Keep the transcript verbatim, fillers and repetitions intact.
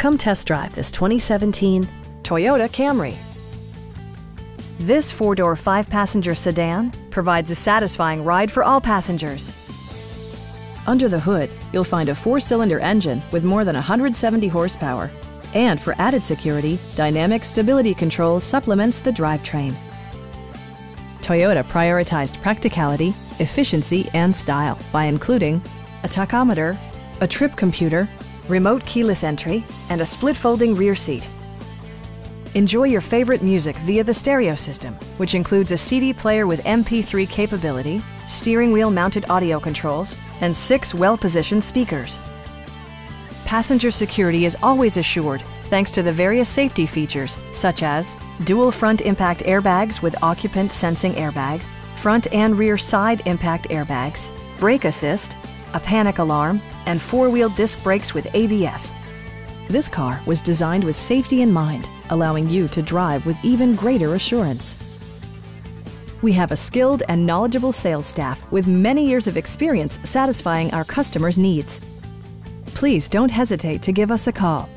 Come test drive this twenty seventeen Toyota Camry. This four-door, five-passenger sedan provides a satisfying ride for all passengers. Under the hood, you'll find a four-cylinder engine with more than one hundred seventy horsepower. And for added security, dynamic stability control supplements the drivetrain. Toyota prioritized practicality, efficiency, and style by including a tachometer, a trip computer, remote keyless entry, and a split-folding rear seat. Enjoy your favorite music via the stereo system, which includes a C D player with M P three capability, steering wheel mounted audio controls, and six well-positioned speakers. Passenger security is always assured thanks to the various safety features such as dual front impact airbags with occupant sensing airbag, front and rear side impact airbags, brake assist, a panic alarm, and four-wheel disc brakes with A B S. This car was designed with safety in mind, allowing you to drive with even greater assurance. We have a skilled and knowledgeable sales staff with many years of experience satisfying our customers' needs. Please don't hesitate to give us a call.